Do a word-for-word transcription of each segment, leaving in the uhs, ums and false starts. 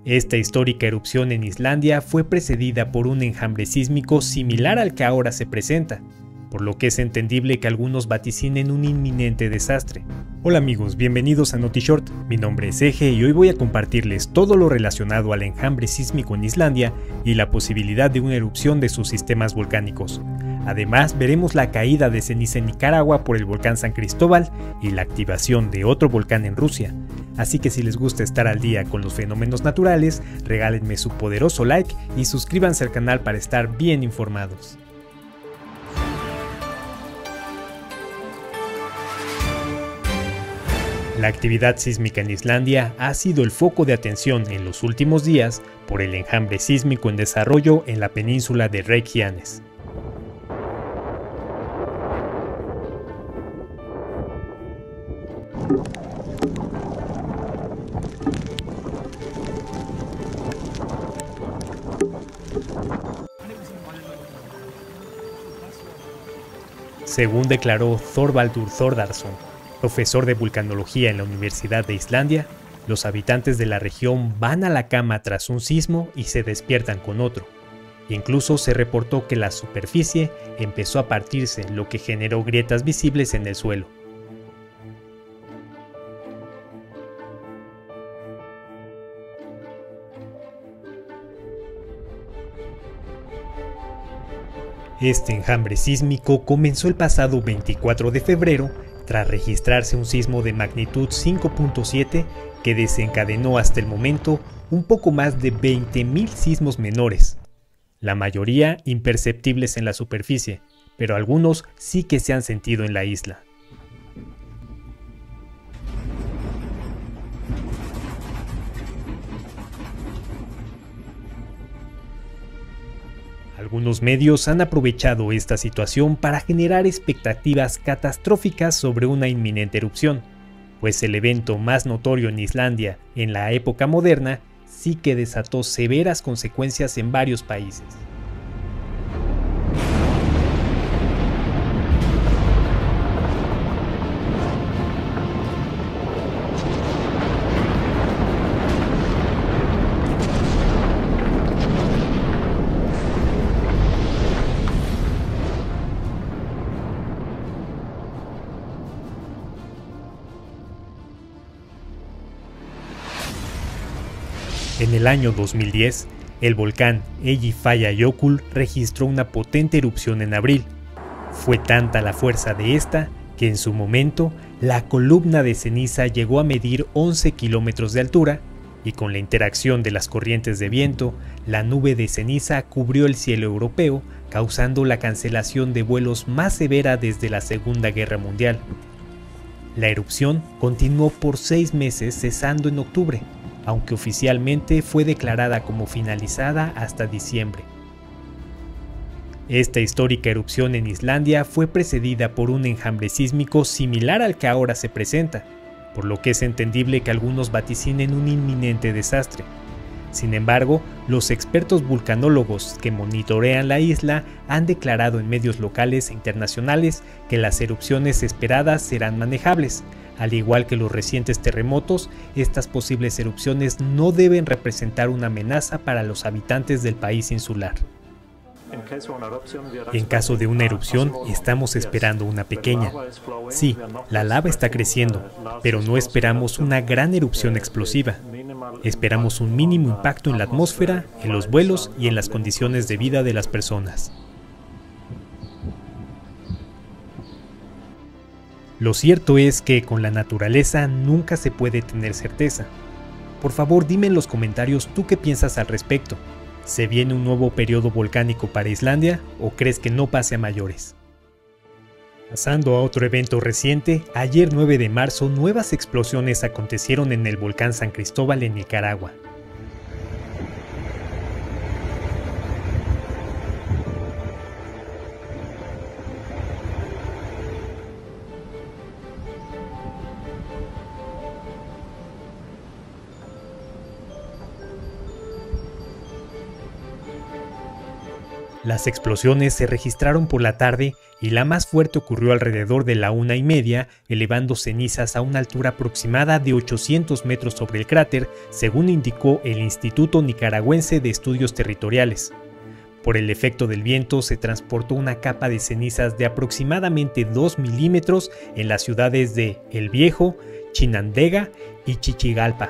Esta histórica erupción en Islandia fue precedida por un enjambre sísmico similar al que ahora se presenta, por lo que es entendible que algunos vaticinen un inminente desastre. Hola amigos, bienvenidos a NotiShort, mi nombre es Eje y hoy voy a compartirles todo lo relacionado al enjambre sísmico en Islandia y la posibilidad de una erupción de sus sistemas volcánicos. Además, veremos la caída de ceniza en Nicaragua por el volcán San Cristóbal y la activación de otro volcán en Rusia. Así que si les gusta estar al día con los fenómenos naturales, regálenme su poderoso like y suscríbanse al canal para estar bien informados. La actividad sísmica en Islandia ha sido el foco de atención en los últimos días por el enjambre sísmico en desarrollo en la península de Reykjanes. Según declaró Thorvaldur Þórðarson, profesor de vulcanología en la Universidad de Islandia, los habitantes de la región van a la cama tras un sismo y se despiertan con otro. Incluso se reportó que la superficie empezó a partirse, lo que generó grietas visibles en el suelo. Este enjambre sísmico comenzó el pasado veinticuatro de febrero tras registrarse un sismo de magnitud cinco punto siete que desencadenó hasta el momento un poco más de veinte mil sismos menores, la mayoría imperceptibles en la superficie, pero algunos sí que se han sentido en la isla. Algunos medios han aprovechado esta situación para generar expectativas catastróficas sobre una inminente erupción, pues el evento más notorio en Islandia en la época moderna sí que desató severas consecuencias en varios países. En el año dos mil diez, el volcán Eyjafjallajökull registró una potente erupción en abril. Fue tanta la fuerza de esta que en su momento la columna de ceniza llegó a medir once kilómetros de altura y con la interacción de las corrientes de viento, la nube de ceniza cubrió el cielo europeo, causando la cancelación de vuelos más severa desde la Segunda Guerra Mundial. La erupción continuó por seis meses, cesando en octubre, aunque oficialmente fue declarada como finalizada hasta diciembre. Esta histórica erupción en Islandia fue precedida por un enjambre sísmico similar al que ahora se presenta, por lo que es entendible que algunos vaticinen un inminente desastre. Sin embargo, los expertos vulcanólogos que monitorean la isla han declarado en medios locales e internacionales que las erupciones esperadas serán manejables. Al igual que los recientes terremotos, estas posibles erupciones no deben representar una amenaza para los habitantes del país insular. En caso de una erupción, estamos esperando una pequeña. Sí, la lava está creciendo, pero no esperamos una gran erupción explosiva. Esperamos un mínimo impacto en la atmósfera, en los vuelos y en las condiciones de vida de las personas. Lo cierto es que con la naturaleza nunca se puede tener certeza. Por favor, dime en los comentarios tú qué piensas al respecto. ¿Se viene un nuevo periodo volcánico para Islandia o crees que no pase a mayores? Pasando a otro evento reciente, ayer nueve de marzo nuevas explosiones acontecieron en el volcán San Cristóbal en Nicaragua. Las explosiones se registraron por la tarde y la más fuerte ocurrió alrededor de la una y media, elevando cenizas a una altura aproximada de ochocientos metros sobre el cráter, según indicó el Instituto Nicaragüense de Estudios Territoriales. Por el efecto del viento se transportó una capa de cenizas de aproximadamente dos milímetros en las ciudades de El Viejo, Chinandega y Chichigalpa.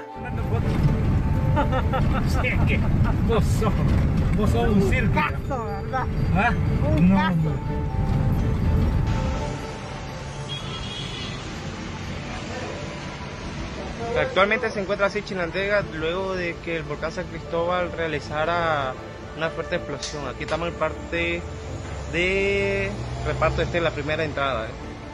Sí, es que vos sos, vos sos un circo. ¿Verdad? ¿Ah? Un no, caso. Actualmente se encuentra así Chinandega luego de que el volcán San Cristóbal realizara una fuerte explosión. Aquí estamos en parte de reparto, esta es la primera entrada. ¿eh?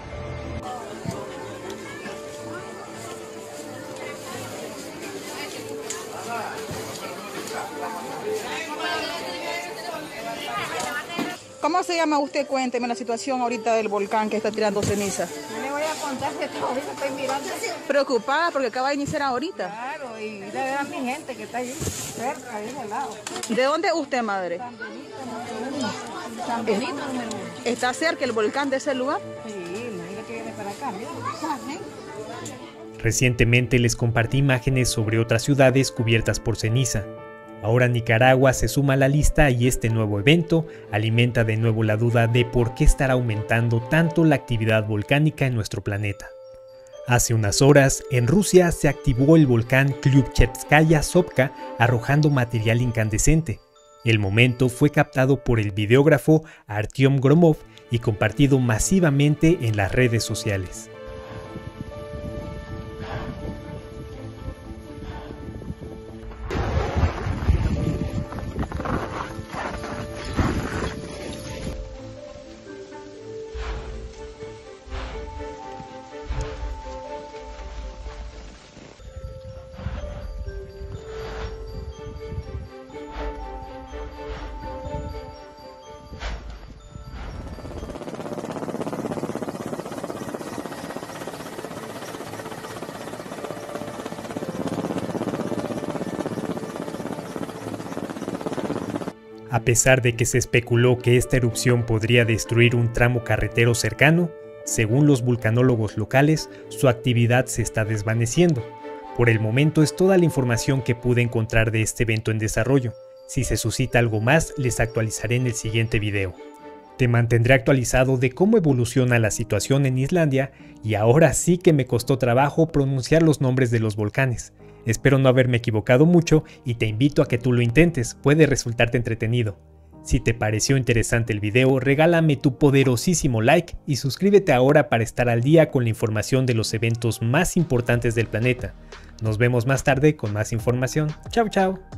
¿Cómo se llama usted? Cuénteme la situación ahorita del volcán que está tirando ceniza. Yo le voy a contar que todavía estoy mirando. Preocupada porque acaba de iniciar ahorita. Claro, y de ver a mi gente que está ahí cerca, ahí al lado. ¿De dónde es usted, madre? San Benito número uno. San Benito número uno. ¿Está cerca el volcán de ese lugar? Sí, imagínate que viene para acá, mira. Recientemente les compartí imágenes sobre otras ciudades cubiertas por ceniza. Ahora Nicaragua se suma a la lista y este nuevo evento alimenta de nuevo la duda de por qué estará aumentando tanto la actividad volcánica en nuestro planeta. Hace unas horas, en Rusia se activó el volcán Klyuchevskaya Sopka arrojando material incandescente. El momento fue captado por el videógrafo Artyom Gromov y compartido masivamente en las redes sociales. A pesar de que se especuló que esta erupción podría destruir un tramo carretero cercano, según los vulcanólogos locales, su actividad se está desvaneciendo. Por el momento es toda la información que pude encontrar de este evento en desarrollo. Si se suscita algo más, les actualizaré en el siguiente video. Te mantendré actualizado de cómo evoluciona la situación en Islandia y ahora sí que me costó trabajo pronunciar los nombres de los volcanes. Espero no haberme equivocado mucho y te invito a que tú lo intentes, puede resultarte entretenido. Si te pareció interesante el video, regálame tu poderosísimo like y suscríbete ahora para estar al día con la información de los eventos más importantes del planeta. Nos vemos más tarde con más información. Chao, chao.